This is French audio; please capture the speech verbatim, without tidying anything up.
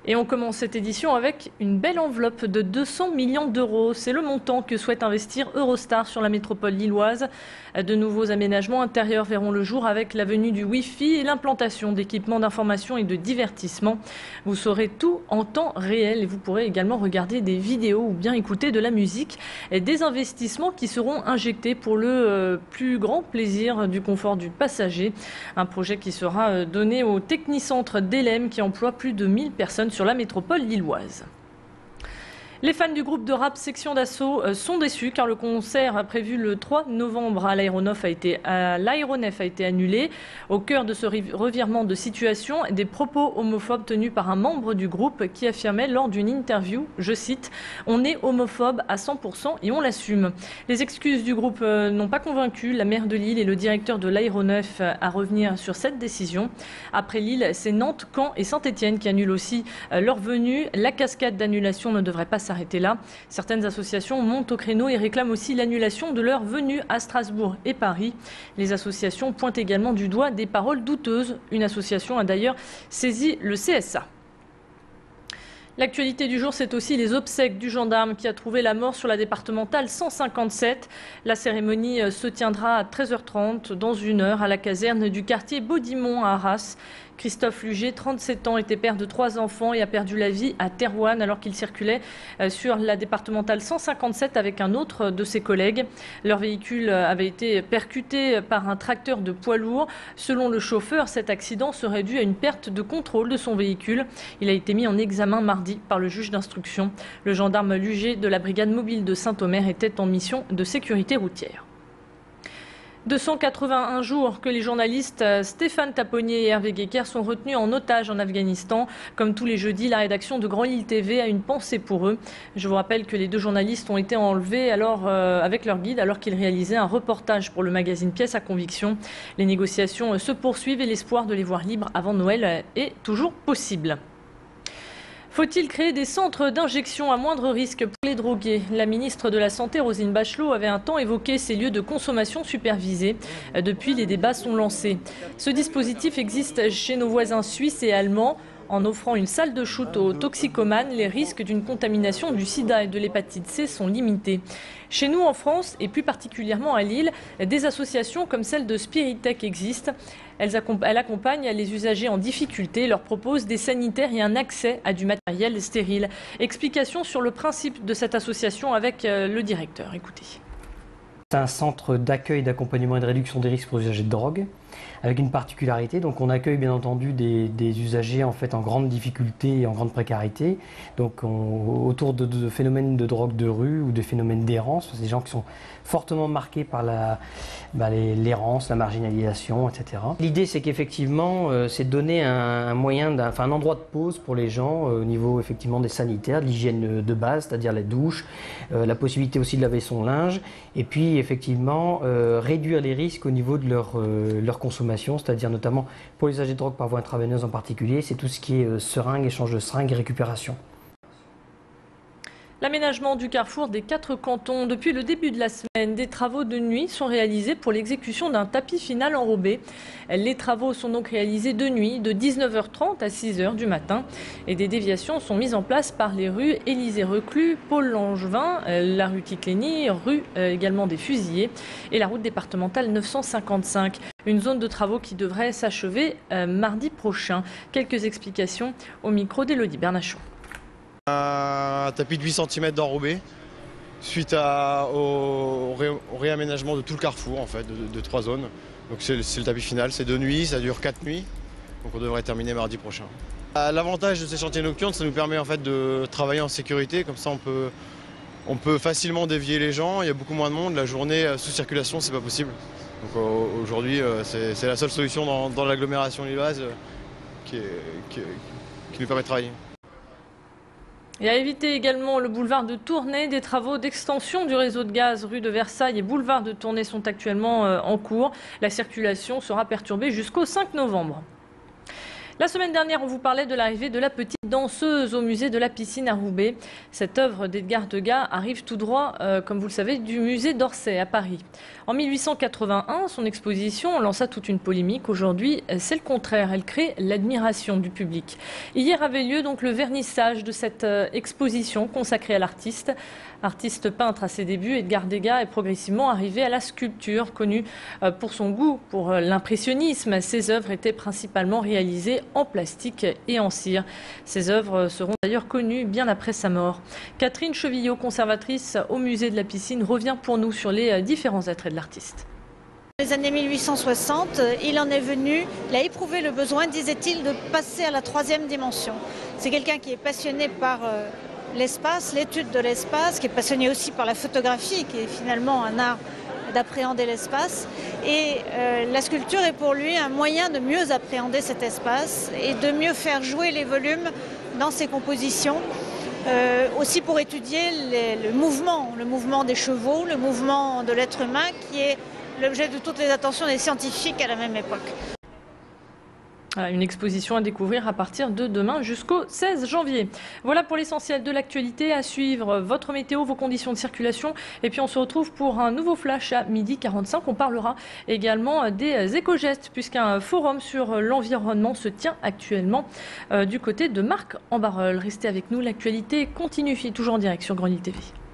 Et on commence cette édition avec une belle enveloppe de deux cents millions d'euros. C'est le montant que souhaite investir Eurostar sur la métropole lilloise. De nouveaux aménagements intérieurs verront le jour avec la venue du Wi-Fi et l'implantation d'équipements d'information et de divertissement. Vous saurez tout en temps réel et vous pourrez également regarder des vidéos ou bien écouter de la musique. Et des investissements qui seront injectés pour le plus grand plaisir du confort du passager. Un projet qui sera donné au Technicentre d'Elem qui emploie plus de mille personnes sur la métropole lilloise. Les fans du groupe de rap Section d'Assaut sont déçus car le concert prévu le trois novembre à l'aéronef a été, à l'aéronef a été annulé. Au cœur de ce revirement de situation, des propos homophobes tenus par un membre du groupe qui affirmait lors d'une interview, je cite, « On est homophobe à cent pour cent et on l'assume ». Les excuses du groupe n'ont pas convaincu la maire de Lille et le directeur de l'aéronef à revenir sur cette décision. Après Lille, c'est Nantes, Caen et Saint-Étienne qui annulent aussi leur venue. La cascade d'annulation ne devrait pas s'arrêter là. Certaines associations montent au créneau et réclament aussi l'annulation de leur venue à Strasbourg et Paris. Les associations pointent également du doigt des paroles douteuses. Une association a d'ailleurs saisi le C S A. L'actualité du jour, c'est aussi les obsèques du gendarme qui a trouvé la mort sur la départementale cent cinquante-sept. La cérémonie se tiendra à treize heures trente, dans une heure, à la caserne du quartier Baudimont à Arras. Christophe Luger, trente-sept ans, était père de trois enfants et a perdu la vie à Thérouanne alors qu'il circulait sur la départementale cent cinquante-sept avec un autre de ses collègues. Leur véhicule avait été percuté par un tracteur de poids lourd. Selon le chauffeur, cet accident serait dû à une perte de contrôle de son véhicule. Il a été mis en examen mardi par le juge d'instruction. Le gendarme Luger de la brigade mobile de Saint-Omer était en mission de sécurité routière. deux cent quatre-vingt-un jours que les journalistes Stéphane Taponnier et Hervé Guéquer sont retenus en otage en Afghanistan. Comme tous les jeudis, la rédaction de Grand Lille T V a une pensée pour eux. Je vous rappelle que les deux journalistes ont été enlevés alors, euh, avec leur guide alors qu'ils réalisaient un reportage pour le magazine Pièces à conviction. Les négociations se poursuivent et l'espoir de les voir libres avant Noël est toujours possible. Faut-il créer des centres d'injection à moindre risque pour les drogués? La ministre de la Santé, Roselyne Bachelot, avait un temps évoqué ces lieux de consommation supervisés. Depuis, les débats sont lancés. Ce dispositif existe chez nos voisins suisses et allemands. En offrant une salle de shoot aux toxicomanes, les risques d'une contamination du sida et de l'hépatite C sont limités. Chez nous en France, et plus particulièrement à Lille, des associations comme celle de Spiritech existent. Elles accompagnent les usagers en difficulté, leur proposent des sanitaires et un accès à du matériel stérile. Explication sur le principe de cette association avec le directeur. Écoutez. C'est un centre d'accueil, d'accompagnement et de réduction des risques pour les usagers de drogue, avec une particularité. Donc on accueille bien entendu des, des usagers en fait en grande difficulté et en grande précarité. Donc on, autour de, de phénomènes de drogue de rue ou des phénomènes d'errance, c'est des gens qui sont fortement marqués par la, bah, l'errance, la marginalisation, et cetera. L'idée c'est qu'effectivement euh, c'est de donner un, un moyen, d'un, enfin un endroit de pause pour les gens euh, au niveau effectivement des sanitaires, de l'hygiène de base, c'est-à-dire les douches, euh, la possibilité aussi de laver son linge, et puis effectivement euh, réduire les risques au niveau de leur, euh, leur consommation, c'est-à-dire notamment pour les usagers de drogue par voie intraveineuse en particulier, c'est tout ce qui est euh, seringue, échange de seringues et récupération. L'aménagement du carrefour des quatre cantons. Depuis le début de la semaine, des travaux de nuit sont réalisés pour l'exécution d'un tapis final enrobé. Les travaux sont donc réalisés de nuit, de dix-neuf heures trente à six heures du matin. Et des déviations sont mises en place par les rues Élysée-Reclus, Paul Langevin, la rue Ticlény, rue également des Fusillés et la route départementale neuf cent cinquante-cinq. Une zone de travaux qui devrait s'achever mardi prochain. Quelques explications au micro d'Élodie Bernachon. Un tapis de huit centimètres d'enrobé suite à, au, ré, au réaménagement de tout le carrefour en fait, de, de trois zones. Donc c'est le tapis final, c'est deux nuits, ça dure quatre nuits, donc on devrait terminer mardi prochain. L'avantage de ces chantiers nocturnes, ça nous permet en fait de travailler en sécurité, comme ça on peut, on peut facilement dévier les gens, il y a beaucoup moins de monde, la journée sous circulation c'est pas possible. Donc aujourd'hui c'est la seule solution dans, dans l'agglomération lilloise qui, qui, qui nous permet de travailler. Et à éviter également le boulevard de Tournai, des travaux d'extension du réseau de gaz rue de Versailles et boulevard de Tournai sont actuellement en cours. La circulation sera perturbée jusqu'au cinq novembre. La semaine dernière, on vous parlait de l'arrivée de la petite danseuse au musée de la piscine à Roubaix. Cette œuvre d'Edgar Degas arrive tout droit, euh, comme vous le savez, du musée d'Orsay à Paris. En mille huit cent quatre-vingt-un, son exposition lança toute une polémique. Aujourd'hui, c'est le contraire. Elle crée l'admiration du public. Hier avait lieu donc le vernissage de cette euh, exposition consacrée à l'artiste. Artiste peintre à ses débuts, Edgar Degas est progressivement arrivé à la sculpture, connue euh, pour son goût pour euh, l'impressionnisme. Ses œuvres étaient principalement réalisées en plastique et en cire. Ces œuvres seront d'ailleurs connues bien après sa mort. Catherine Chevillot, conservatrice au musée de la piscine, revient pour nous sur les différents attraits de l'artiste. Dans les années mille huit cent soixante, il en est venu, il a éprouvé le besoin, disait-il, de passer à la troisième dimension. C'est quelqu'un qui est passionné par euh, l'espace, l'étude de l'espace, qui est passionné aussi par la photographie, qui est finalement un art d'appréhender l'espace. Et euh, la sculpture est pour lui un moyen de mieux appréhender cet espace et de mieux faire jouer les volumes dans ses compositions. Euh, aussi pour étudier les, le mouvement, le mouvement des chevaux, le mouvement de l'être humain, qui est l'objet de toutes les attentions des scientifiques à la même époque. Une exposition à découvrir à partir de demain jusqu'au seize janvier. Voilà pour l'essentiel de l'actualité. À suivre votre météo, vos conditions de circulation. Et puis on se retrouve pour un nouveau flash à midi quarante-cinq. On parlera également des éco-gestes puisqu'un forum sur l'environnement se tient actuellement euh, du côté de Marc-en-Barœul. Restez avec nous, l'actualité continue, toujours en direct sur Grenoble T V.